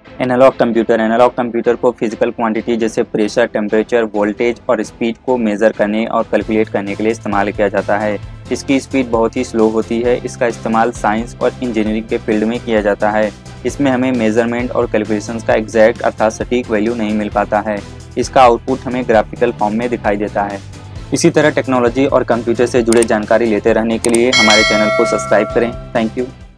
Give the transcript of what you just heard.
Analogue computer को physical quantity जैसे pressure, temperature, voltage और स्पीड को मेज़र करने और कैलकुलेट करने के लिए इस्तेमाल किया जाता है। इसकी स्पीड बहुत ही स्लो होती है। इसका इस्तेमाल साइंस और इंजीनियरिंग के फील्ड में किया जाता है। इसमें हमें मेजरमेंट और कैलकुलेशंस का एग्जैक्ट अर्थात सटीक वैल्यू नहीं मिल पाता है। इसका आउटपुट हमें ग्राफिकल फॉर्म में दिखाई देता है। इसी तरह टेक्नोलॉजी और कंप्यूटर से जुड़े जानकारी लेते रहने के लिए हमारे चैनल को सब्सक्राइब करें। Thank you.